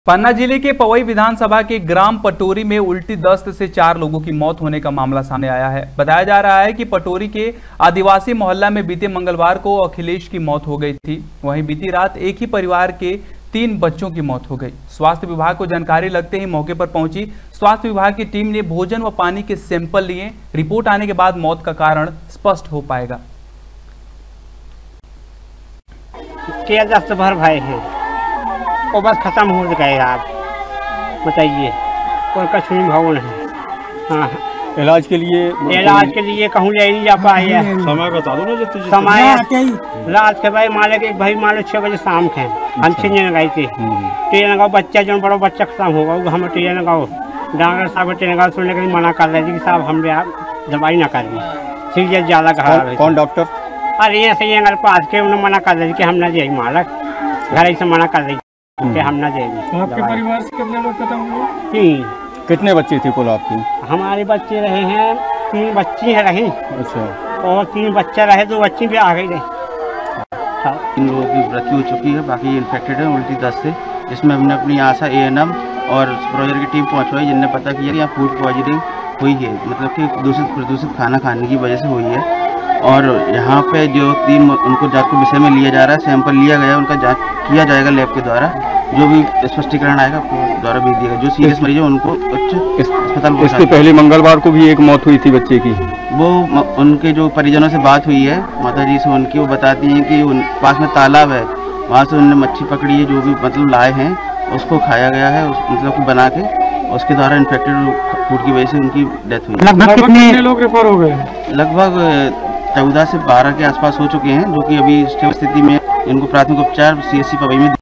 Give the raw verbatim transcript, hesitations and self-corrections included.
पन्ना जिले के पवई विधानसभा के ग्राम पटोरी में उल्टी दस्त से चार लोगों की मौत होने का मामला सामने आया है। बताया जा रहा है कि पटोरी के आदिवासी मोहल्ला में बीते मंगलवार को अखिलेश की मौत हो गई थी। वहीं बीती रात एक ही परिवार के तीन बच्चों की मौत हो गई। स्वास्थ्य विभाग को जानकारी लगते ही मौके पर पहुंची स्वास्थ्य विभाग की टीम ने भोजन व पानी के सैंपल लिए। रिपोर्ट आने के बाद मौत का कारण स्पष्ट हो पाएगा। भर भाई है वो बस खत्म हो गए। आप बताइए और कछु नहीं भवन है। हाँ, इलाज के लिए इलाज के लिए कहूँ ले नहीं जा पाए है। समय बता दो ना जो समय रात के भाई माले के भाई माले छः बजे शाम के हम छः जन गए थे। ट्रेन लगाओ बच्चा जो बड़ा बच्चा खत्म होगा वो हम ट्रेन लगाओ डॉक्टर साहब ट्रेन लगाओ सुनने के लिए मना कर रहे थे कि साहब हमने आप दवाई ना कर दी सीरियस ज़्यादा खराब। कौन डॉक्टर? अरे ये सही अगर पास के उन्हें मना कर रही कि हम ना जाए मालक घर से मना कर रही कि हम ना जाएंगे। आपके परिवार से कितने लोग खत्म हुए? तीन। कितने बच्चे थे कुल आपके? हमारे बच्चे रहे हैं तीन बच्ची है रही। अच्छा। और तीन बच्चा रहे दो बच्ची भी आ गई रहे। हाँ। इन लोगों की मृत्यु हो चुकी है, बाकी इन्फेक्टेड है उल्टी दस्त से। इसमें हमने अपनी आशा ए एन एम और सुपरवाइजर की टीम पहुँचवाई जिनने पता किया कि यहाँ फूड पॉइजनिंग हुई है, मतलब कि दूषित प्रदूषित खाना खाने की वजह से हुई है। और यहाँ पे जो तीन उनको जांच के विषय में लिया जा रहा है, सैंपल लिया गया, उनका जांच किया जाएगा लैब के द्वारा। जो भी स्पष्टीकरण आएगा आपको द्वारा भेज दिएगा। जो सीरियस मरीज है उनको उच्च अस्पताल। इसके पहले मंगलवार को भी एक मौत हुई थी बच्चे की। वो उनके जो परिजनों से बात हुई है माता जी से उनकी, वो बताती हैं कि उन पास में तालाब है, वहाँ से उन्होंने मच्छी पकड़ी है, जो भी मतलब लाए हैं उसको खाया गया है, उस, मतलब कि बना के उसके द्वारा इन्फेक्टेड फूड की वजह से उनकी डेथ हुई। लगभग कितने लोग रेफर हो गए? लगभग चौदह से बारह के आसपास हो चुके हैं, जो कि अभी स्थिति में इनको प्राथमिक उपचार सी एस सी पवई में